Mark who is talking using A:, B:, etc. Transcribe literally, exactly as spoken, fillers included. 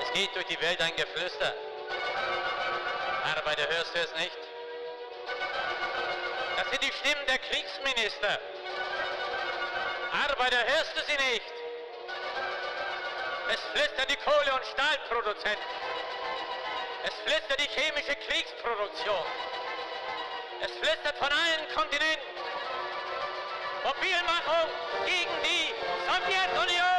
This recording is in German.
A: Es geht durch die Welt ein Geflüster. Arbeiter, hörst du es nicht? Das sind die Stimmen der Kriegsminister. Arbeiter, hörst du sie nicht? Es flüstern die Kohle- und Stahlproduzenten. Es flüstert die chemische Kriegsproduktion. Es flüstert von allen Kontinenten. Mobilmachung gegen die Sowjetunion!